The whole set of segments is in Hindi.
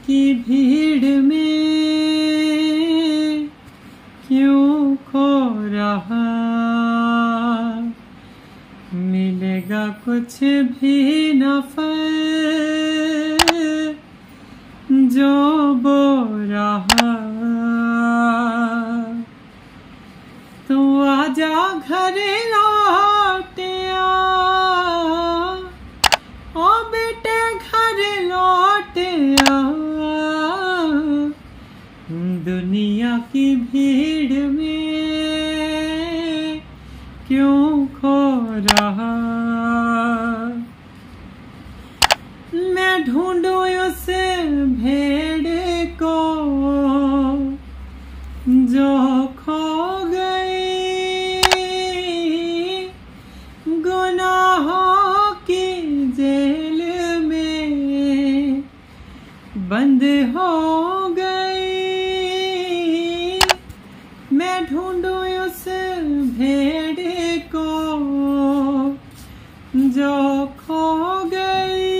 की भीड़ में क्यों खो रहा, मिलेगा कुछ भी न फल जो बो रहा। तू आजा घर लौट आ, ओ बेटे घर लौट आ, दुनिया की भीड़ में क्यों खो रहा। मैं ढूंढूं उस भेड़ को जो खो गई, गुनाहों की जेल में बंद हो गई। मैं ढूंढूं उस भेड़ को जो खो गई,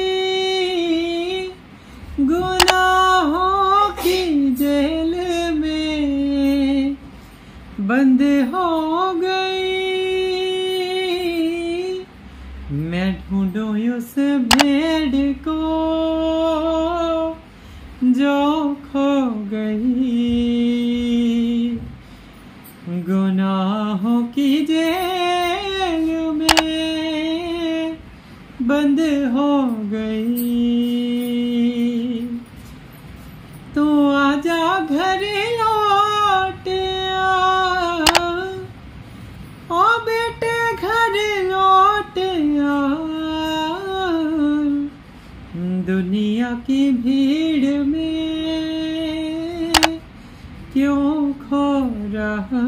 गुनाहों की जेल में बंद हो गई। मैं ढूंढूं उस भेड़ को जो खो गई, गुनाहों की जेल में बंद हो गई। तू आजा घर लौट आ, ओ बेटे घर लौट आ, दुनिया की भीड़ में क्यों खो रहा।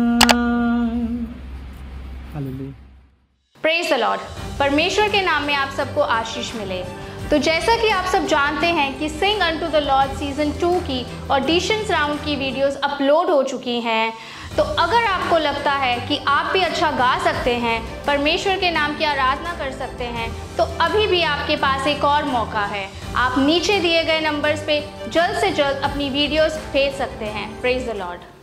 हालेलुया। Praise the Lord. परमेश्वर के नाम में आप सबको आशीष मिले। तो जैसा कि आप सब जानते हैं कि sing unto the Lord season 2 की ऑडिशंस राउंड की वीडियोस अपलोड हो चुकी हैं। तो अगर आपको लगता है कि आप भी अच्छा गा सकते हैं, परमेश्वर के नाम की आराधना कर सकते हैं, तो अभी भी आपके पास एक और मौका है। आप नीचे दिए गए नंबर्स पे जल्द से जल्द अपनी वीडियोस भेज सकते हैं। Praise the Lord.